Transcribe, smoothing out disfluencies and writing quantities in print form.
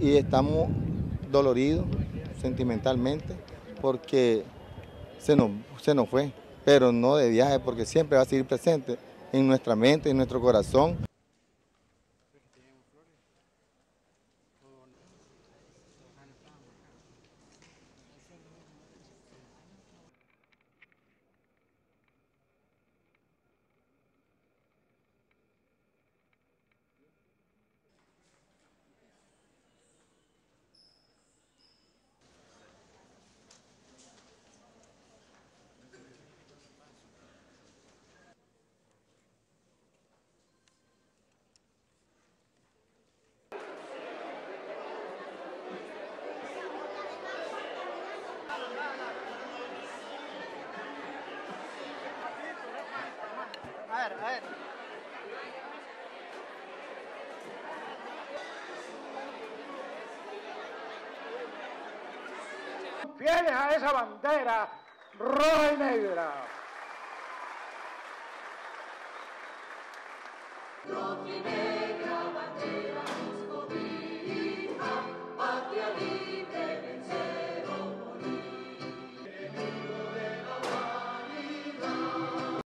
y estamos doloridos sentimentalmente porque se nos fue, pero no de viaje, porque siempre va a seguir presente en nuestra mente, en nuestro corazón. A ver. Fieles a esa bandera roja y negra. Roja y negra bandera nos cobija.